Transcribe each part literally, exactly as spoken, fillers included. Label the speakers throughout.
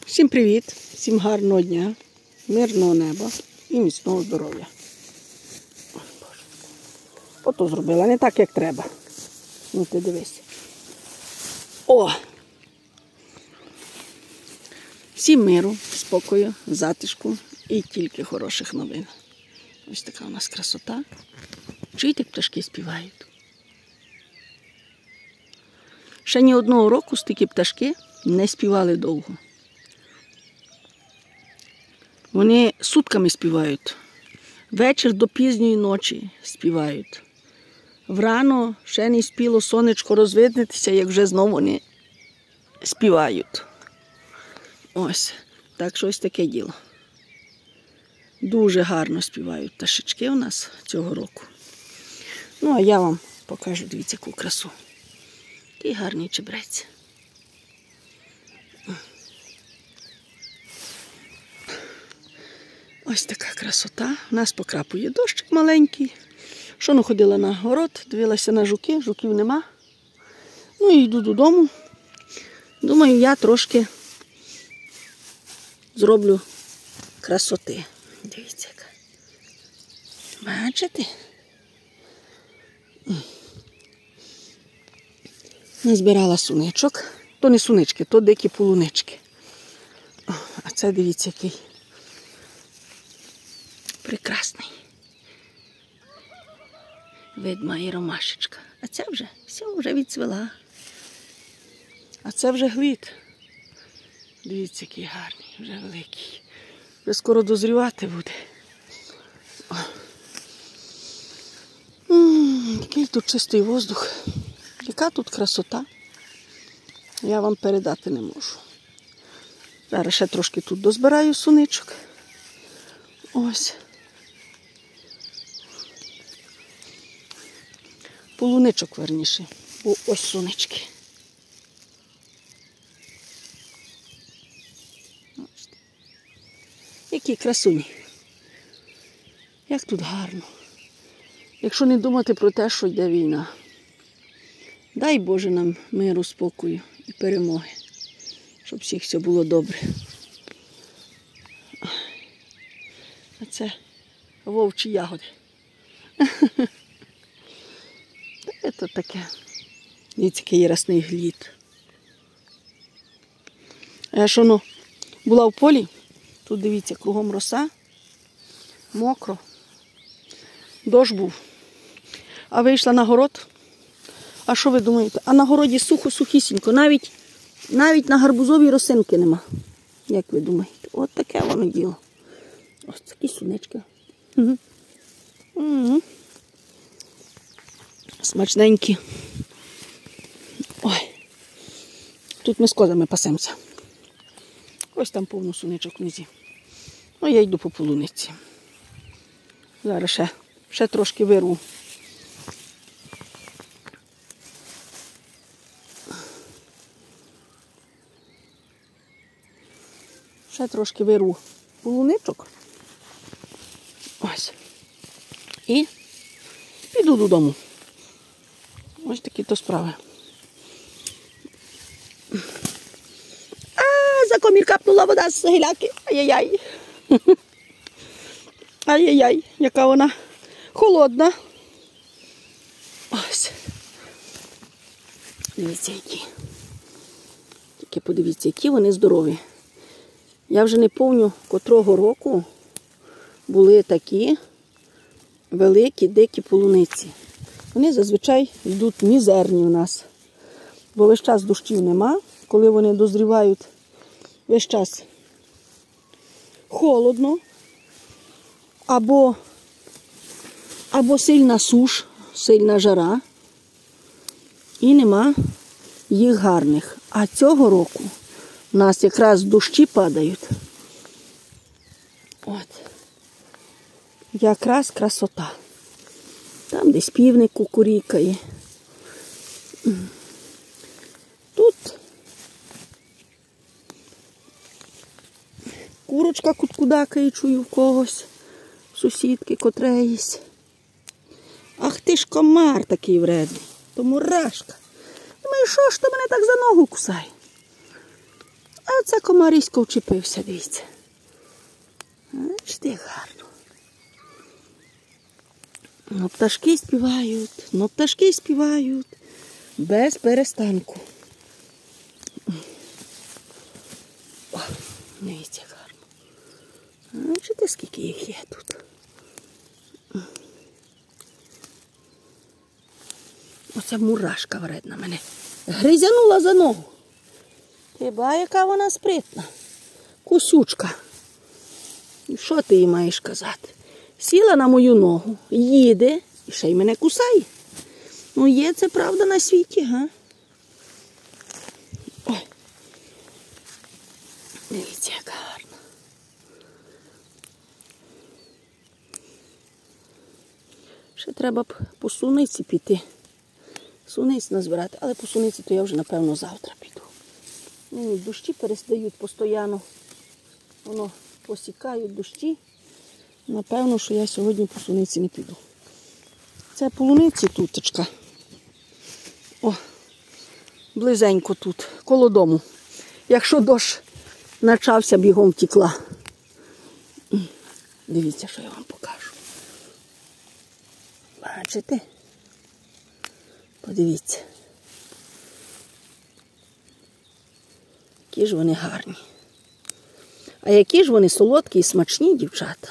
Speaker 1: Всім привіт, всім гарного дня, мирного неба і міцного здоров'я. Ото зробила, не так, як треба. Ну ти дивись. О! Всім миру, спокою, затишку і тільки хороших новин. Ось така у нас красота. Чуєте, як пташки співають? Ще ні одного року стільки пташки не співали довго. Вони сутками співають. Вечір до пізньої ночі співають. Врано ще не спіло сонечко розвиднетися, як вже знову вони співають. Ось, так що ось таке діло. Дуже гарно співають пташечки у нас цього року. Ну, а я вам покажу, дивіться, яку красу. Такий гарний чебрець. Ось така красота. У нас покрапує дощик маленький. Що не ходила на город, дивилася на жуки, жуків нема. Ну і йду додому. Думаю, я трошки зроблю красоти. Дивіться, яка. Бачите? Назбирала суничок. То не сунички, то дикі полунички. О, а це, дивіться, який прекрасний. Вид має ромашечка. А це вже, все, вже відцвіла. А це вже глід. Дивіться, який гарний, вже великий. Вже скоро дозрівати буде. М-м, який тут чистий воздух. Яка тут красота. Я вам передати не можу. Зараз ще трошки тут дозбираю суничок. Ось. Полуничок, верніше, бо ось сунички. Які красуні. Як тут гарно. Якщо не думати про те, що йде війна. Дай Боже нам миру, спокою і перемоги. Щоб всіх все було добре. А це вовчі ягоди. Це таке. Дивіться, який ясний глід. А я ж воно була в полі. Тут, дивіться, кругом роса. Мокро. Дощ був. А вийшла на город. А що ви думаєте? А на городі сухо-сухісінько. Навіть, навіть на гарбузовій росинки нема. Як ви думаєте? От таке воно діло. Ось такі сунички. Угу. Угу. Смачненькі. Ой. Тут ми з козами пасемося. Ось там повно суничок внизі. Ну, я йду по полуниці. Зараз ще, ще трошки вирву. Ще трошки вирву полуничок. Ось. І піду додому. Ось такі то справи. А, за комір капнула вода з гіляки. Ай-яй-яй. Ай-яй-яй, яка вона холодна. Ось. Дивіться, які. Тільки подивіться, які вони здорові. Я вже не пам'ятаю, котрого року були такі великі, дикі полуниці. Вони зазвичай йдуть мізерні в нас. Бо весь час дощів нема. Коли вони дозрівають, весь час холодно. Або, або сильна суш, сильна жара. І нема їх гарних. А цього року у нас якраз дощі падають. От. Якраз красота. Там десь півник кукурікає. Тут курочка куткудакає, чую в когось. Сусідки котреїсь. Ах ти ж комар такий вредний. То мурашка. Думаю, що ж то мене так за ногу кусає? А А це комарисько вчепився, дивіться. Бачите, як гарно. Ну, пташки співають, ну, пташки співають без перестанку. О, дивіться, як гарно. Бачите, скільки їх є тут. Оця мурашка вредна мене гризянула за ногу. Ти ба, яка вона спритна. Кусючка. І що ти їй маєш казати? Сіла на мою ногу, їде і ще й мене кусає. Ну є це правда на світі, га? Ой. Дивіться, яка гарна. Ще треба б по суниці піти. Суниць назбирати, але по суниці то я вже, напевно, завтра піду. Ну, дощі перестають постійно. Воно посікають дощі. Напевно, що я сьогодні по суниці не піду. Це полуниці туточка. О, близенько тут, коло дому. Якщо дощ почався, бігом втекла. Дивіться, що я вам покажу. Бачите? Подивіться. Які ж вони гарні. А які ж вони солодкі і смачні, дівчата.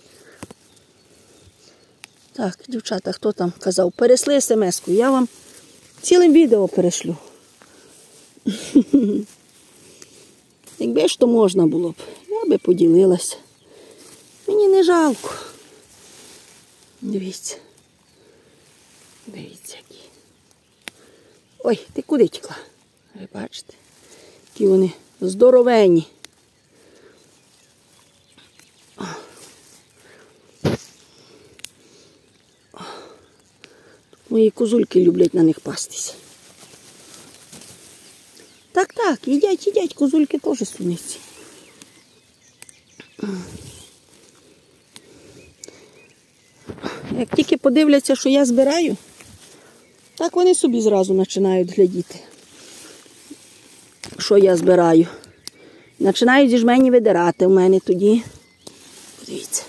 Speaker 1: Так, дівчата, хто там казав, пересли смс-ку, я вам цілим відео перешлю. Якби ж то можна було б, я би поділилася. Мені не жалко. Дивіться. Дивіться, які. Ой, ти куди тікла? Ви бачите? Які вони здоровенні. Мої козульки люблять на них пастися. Так, так, їдять, їдять, козульки теж суниці. Як тільки подивляться, що я збираю, так вони собі зразу починають глядіти, що я збираю. Починають зі жмені видирати в мене тоді. Подивіться.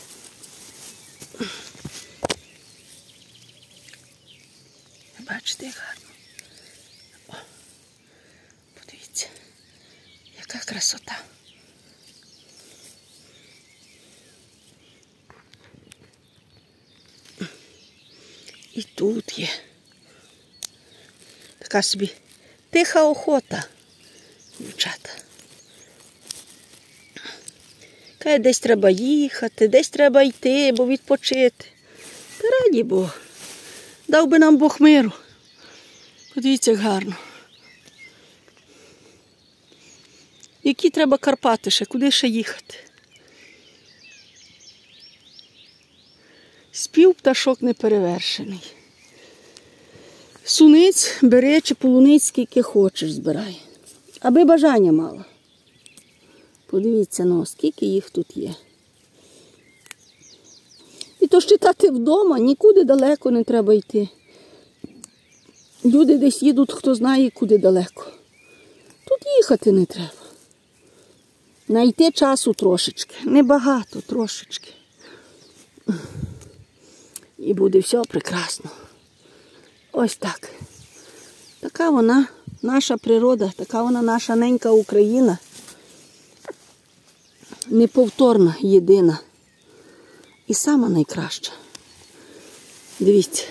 Speaker 1: Бачите, як гарно. О, подивіться, яка красота. І тут є така собі тиха охота, дівчата. Каже, десь треба їхати, десь треба йти, бо відпочити. Та раді Бога. Дав би нам Бог миру. Подивіться, як гарно. Які треба Карпати ще, куди ще їхати? Спів пташок неперевершений. Суниць бери чи полуниць, скільки хочеш збирай. Аби бажання мала. Подивіться, ну, скільки їх тут є. І то читати вдома, нікуди далеко не треба йти. Люди десь їдуть, хто знає, куди далеко. Тут їхати не треба. Найти часу трошечки. Небагато, трошечки. І буде все прекрасно. Ось так. Така вона наша природа, така вона наша ненька Україна. Неповторна, єдина. І сама найкраща. Дивіться.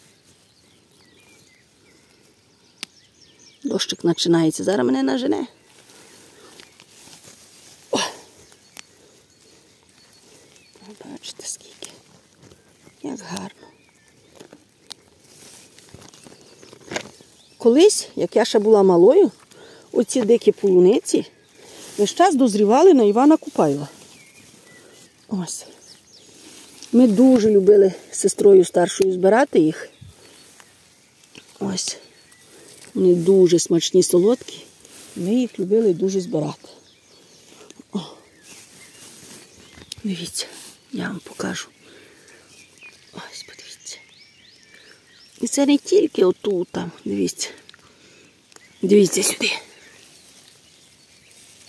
Speaker 1: Дощик починається. Зараз мене нажене. О! Бачите, скільки. Як гарно. Колись, як я ще була малою, оці дикі полуниці весь час дозрівали на Івана Купайла. Ось. Ми дуже любили з сестрою старшою збирати їх. Ось. Вони дуже смачні, солодкі. Ми їх любили дуже збирати. О. Дивіться, я вам покажу. Ось, подивіться. І це не тільки отут там, дивіться. Дивіться сюди.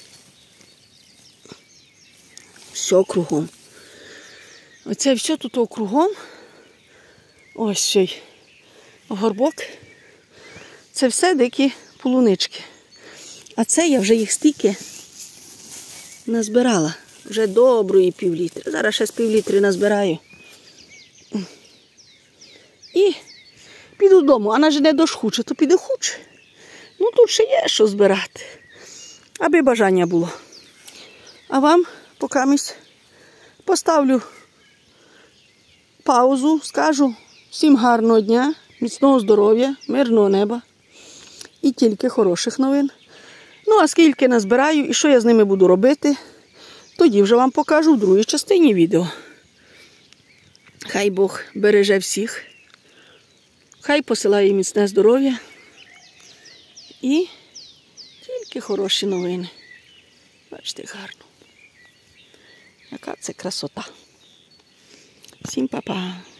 Speaker 1: все кругом. Оце все тут округом. Ось ще й горбок. Це все дикі полунички. А це я вже їх стільки назбирала. Вже доброї півлітри. Зараз ще з півлітри назбираю. І піду додому. А наже не дощ хуче, то піде хуче. Ну тут ще є що збирати. Аби бажання було. А вам покамість поставлю паузу, скажу всім гарного дня, міцного здоров'я, мирного неба і тільки хороших новин. Ну, а скільки назбираю і що я з ними буду робити, тоді вже вам покажу в другій частині відео. Хай Бог береже всіх, хай посилає міцне здоров'я і тільки хороші новини. Бачите, гарно. Яка це красота. Всім па-па.